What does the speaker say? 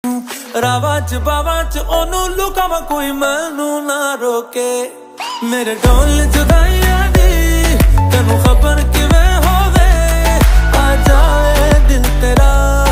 रावां च बावां च ओनू लुकावां कोई मैनू ना रोके। मेरे ढोल जुदाइयां दी तेनू खबर किवें होवे, आ जाए दिल तेरा।